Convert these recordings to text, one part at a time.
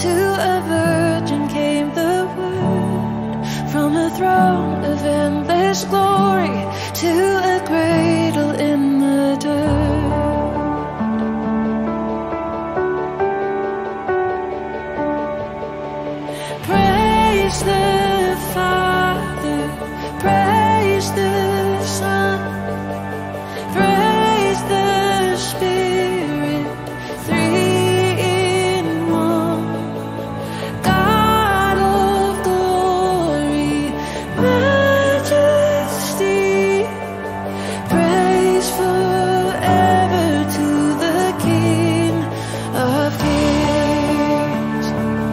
to a virgin came the word, from a throne of endless glory to a cradle in the dirt. Praise the Father, praise the Son, praise the Spirit, three in one. God of glory, majesty, praise forever to the King of Kings.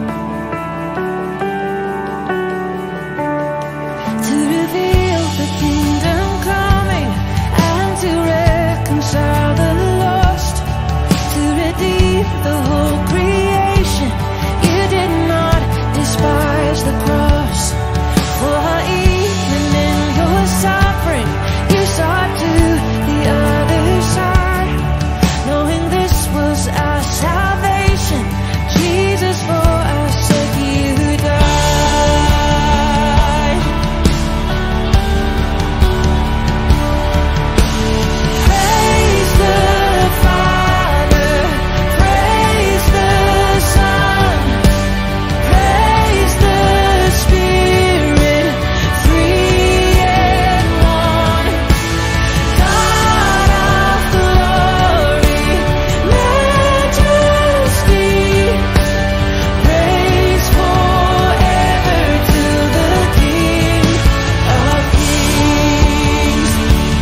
To reveal the kingdom coming and to reconcile the lost, to redeem the whole creation, you did not despise the cross. For even in your suffering, you saw to the other side, knowing this was our salvation. Jesus, for our sake you died. Praise the Father, praise the Son, praise the Spirit, three in one. God of glory, majesty, praise forever to the King of Kings.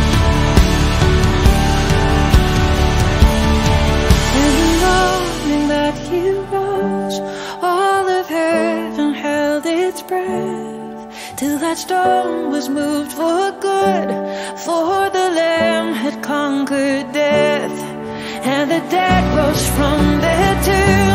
In the morning that you rose, all of heaven held its breath, till that storm was moved for good, for the Lamb had conquered death, and the dead rose from their tombs.